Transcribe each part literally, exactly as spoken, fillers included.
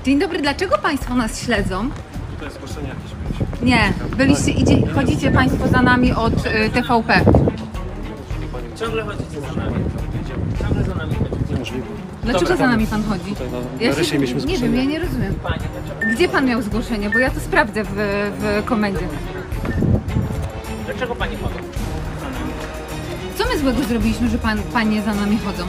Dzień dobry, dlaczego Państwo nas śledzą? Tutaj zgłoszenie jakieś. Nie, byliście, idzie, chodzicie Państwo za nami od y, T V P. Ciągle chodzicie za nami. Ciągle za nami chodzicie. Niemożliwe. Dlaczego Dobra, za nami Pan chodzi? Tutaj na, Ja na rysie się, mieliśmy nie zgłoszenie. wiem, ja nie rozumiem. Panie, dlaczego, Gdzie Pan miał zgłoszenie? Bo ja to sprawdzę w, w komendzie. dlaczego Pani chodzą? Co my złego zrobiliśmy, że pan, Panie za nami chodzą?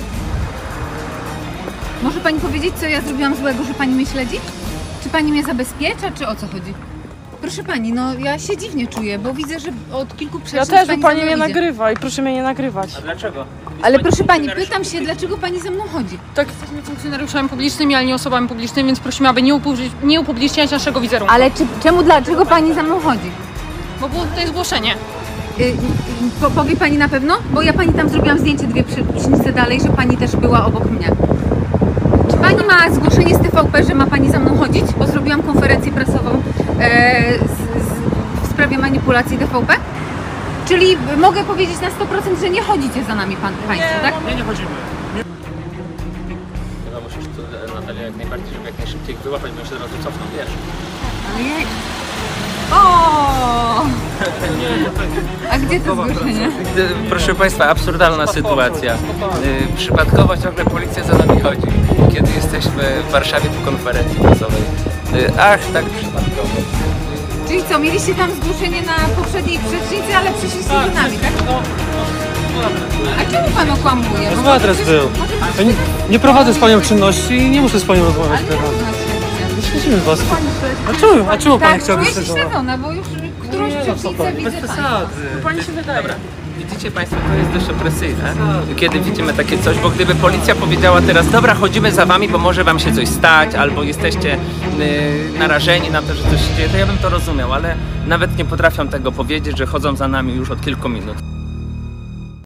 Może Pani powiedzieć, co ja zrobiłam złego, że Pani mnie śledzi? Czy Pani mnie zabezpiecza, czy o co chodzi? Proszę Pani, no ja się dziwnie czuję, bo widzę, że od kilku Ja przeszłych też, bo za pani mną mnie idzie. nagrywa i proszę mnie nie nagrywać. A dlaczego? Ale proszę Pani, pytam się, dlaczego Pani ze mną chodzi? Tak, jesteśmy funkcjonariuszami publicznymi, ale nie osobami publicznymi, więc prosimy, aby nie, upublicz nie upubliczniać naszego wizerunku. Ale czy, czemu, dlaczego Pani za mną chodzi? Bo było tutaj zgłoszenie. Y, y, po, powie Pani na pewno? Bo ja Pani tam zrobiłam zdjęcie dwie przyłbicznice dalej, że Pani też była obok mnie. Czy Pani ma zgłoszenie z T V P, że ma Pani za mną chodzić? Bo zrobiłam konferencję prasową e, z, z, w sprawie manipulacji T V P? Czyli mogę powiedzieć na sto procent, że nie chodzicie za nami pan, Państwo, tak? Nie, nie chodzimy. No musisz tu, Natalia, jak najbardziej, żeby jak najszybciej wyłapać, bo się od razu cofną, wiesz. Ale ja... O! A gdzie to zgłoszenie? Proszę Państwa, absurdalna sytuacja. Y, Przypadkowo ciągle policja za nami chodzi, kiedy jesteśmy w Warszawie po konferencji prasowej. Y, Ach, tak przypadkowo. Czyli co, mieliście tam zgłoszenie na poprzedniej przecznicy, ale przyszliście za nami, tak? A czemu Pan okłamuje? Bo Zły adres przecież- był. może pan Ja nie, nie prowadzę z Panią czynności i nie muszę z Panią rozmawiać Ale teraz. nie można się Śledzimy Was. A czemu, a czemu Pani Tak, chciałaby czuję się śledzić? śledzona, bo już którąś przecznicę widzę Bez Państwa. przesady. Pani się wydaje. Dobra. Widzicie Państwo, to jest dość opresyjne, kiedy widzimy takie coś, bo gdyby policja powiedziała teraz, dobra, chodzimy za Wami, bo może Wam się coś stać, albo jesteście yy, narażeni na to, że coś się dzieje, to ja bym to rozumiał, ale nawet nie potrafią tego powiedzieć, że chodzą za nami już od kilku minut.